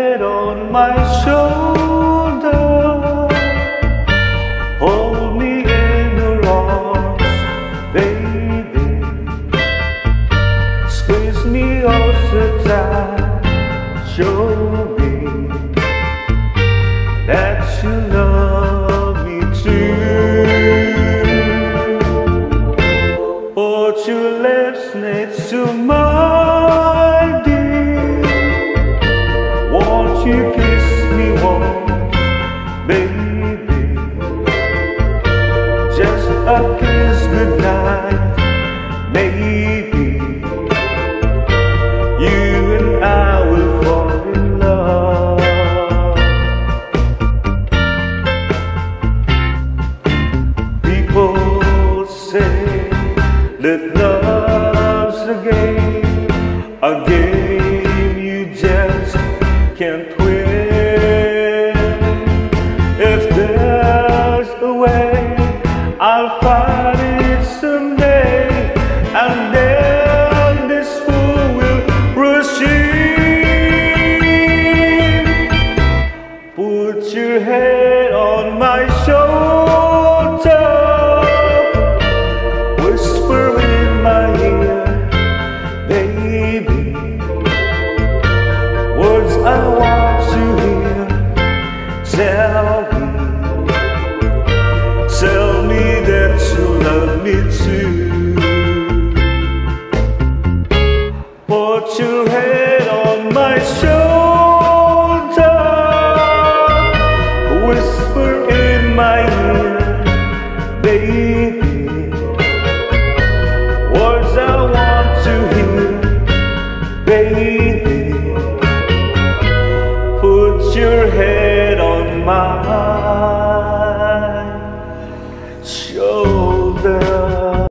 head on my shoulder, hold me in your arms, baby, squeeze me all so tight, show me that you love me too. Put your lips next to mine, dear, won't you kiss me once, baby, just a kiss goodnight, maybe you and I will fall in love. People say that love's a game you just can't play.